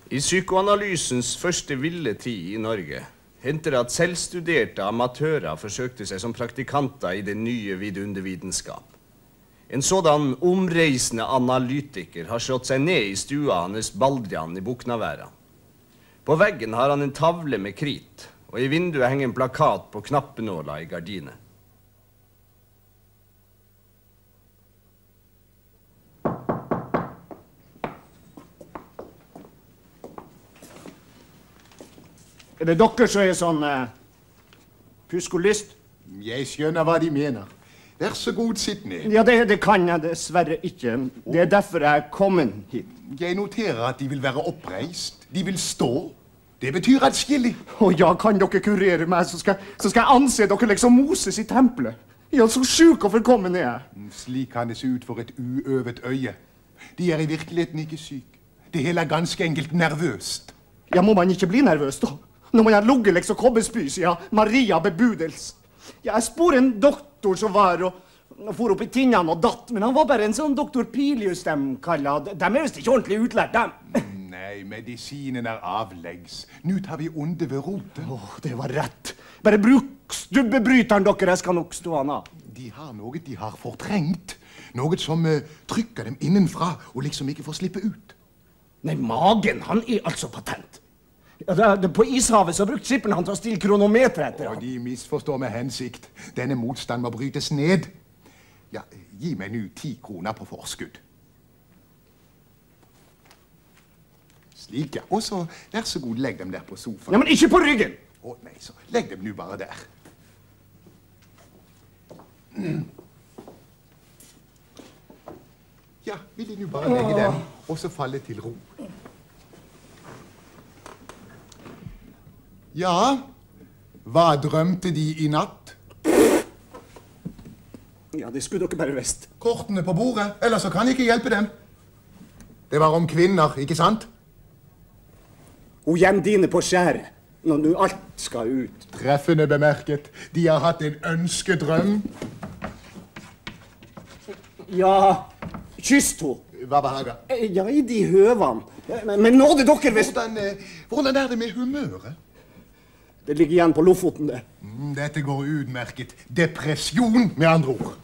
I psykoanalysens første ville tid I Norge henter det at selvstuderte amatører forsøkte seg som praktikanter I det nye vidundervitenskap. En sådan omreisende analytiker har slått seg ned I stua hans Baldrian I Boknaværa. På veggen har han en tavle med krit, og I vinduet henger en plakat på knappenåla I gardinet. Det dere som sånn puskolyst? Jeg skjønner hva de mener. Vær så god, sitt ned. Ja, det kan jeg dessverre ikke. Det derfor jeg kommet hit. Jeg noterer at de vil være oppreist. De vil stå. Det betyr atskillig. Ja, kan dere kurere meg, så skal jeg anse dere liksom Moses I tempelet. Ja, så sjuk og forkommen jeg. Slik kan det se ut for et uøvet øye. De I virkeligheten ikke syk. Det hele ganske enkelt nervøst. Ja, må man ikke bli nervøs da? Nå må jeg lugge liksom kobbespy, sier Maria bebudels. Jeg spor en doktor som var og for opp I tinnene og datt, men han var bare en sånn doktor Pilius, de kallet. De visst ikke ordentlig utlært, dem. Nei, medisinen avleggs. Nå tar vi onde ved roten. Det var rett. Bare bruk stubbebryteren dere, jeg skal nok stå han av. De har noe de har fortrengt. Noe som trykker dem innenfra og liksom ikke får slippe ut. Nei, magen, han altså patent. På ishavet så brukt skipperen han til å stille kronometer etter han. De misforstår med hensikt. Denne motstand må brytes ned. Ja, gi meg nå 10 kroner på forskudd. Slik, ja. Og så, vær så god, legg dem der på sofaen. Ja, men ikke på ryggen! Nei, så legg dem nå bare der. Ja, vil de nå bare legge dem, og så falle til ro. Ja, hva drømte de I natt? Ja, det skulle dere bare visst. Kortene på bordet, ellers så kan jeg ikke hjelpe dem. Det var om kvinner, ikke sant? Og hjem dine på skjæret, når nu alt skal ut. Treffende bemerket. De har hatt en ønskedrøm. Ja, kyss to. Hva behager? Ja, I de høvene. Men nå det dere visst. Hvordan det med humøret? Det ligger igjen på Lofoten, det. Dette går utmerket. Depresjon, med andre ord.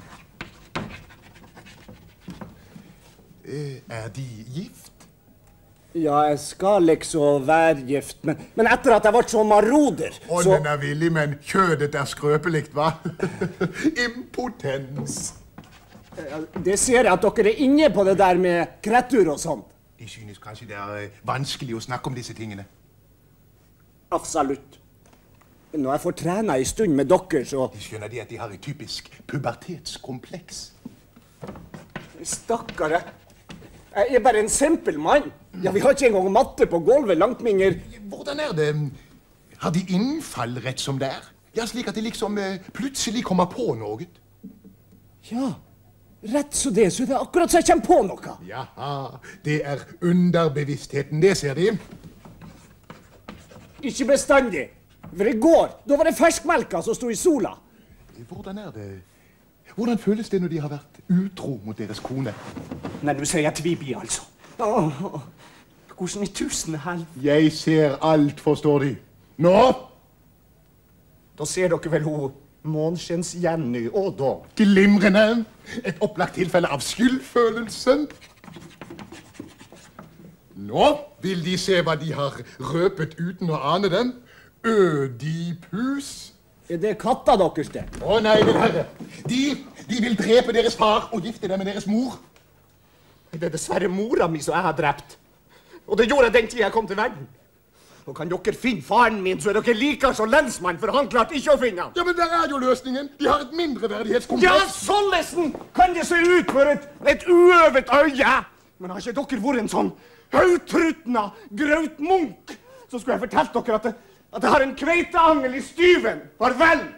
De gift? Ja, jeg skal liksom være gift, men etter at jeg ble så maroder, så... Ånden villig, men kjødet skrøpelikt, hva? Impotens. Det ser jeg at dere inne på det der med kretur og sånt. De synes kanskje det vanskelig å snakke om disse tingene. Absolutt. Når jeg får trene en stund med dere, så... De skjønner de at de har et typisk pubertetskompleks. Stakkar, jeg bare en simpel mann. Ja, vi har ikke engang matte på gulvet, langt mindre. Hvordan det? Har de innfall rett som det Ja, slik at de liksom plutselig kommer på noe? Ja, rett så det er det akkurat så jeg kommer på noe. Jaha, det underbevisstheten, det ser de. Ikke bestandig. For I går, da var det ferskmelka som stod I sola. Hvordan det? Hvordan føles det når de har vært utro mot deres kone? Nei, du sier jeg tvibi, altså. Hvordan I tusen hell? Jeg ser alt, forstår de. Nå? Da ser dere vel hun Månskjens Jenny, og da? Glimrende. Et opplagt tilfelle av skyldfølelse. Nå vil de se hva de har røpet uten å ane dem. Ødipus. Er det katta deres det? Nei, min herre. De vil drepe deres far og gifte dem med deres mor. Det dessverre mora mi som jeg har drept. Og det gjorde jeg den tiden jeg kom til verden. Og kan dere finne faren min, så dere like så lensmann, for han klarte ikke å finne han. Ja, men der jo løsningen. De har et mindreverdighetskompleks. Ja, sånn kan det se ut for et uøvet øye. Men har ikke dere vært en sånn høytrutna grautmunk, så skulle jeg fortalt dere at jeg har en kveiteangel I styven. Farvel!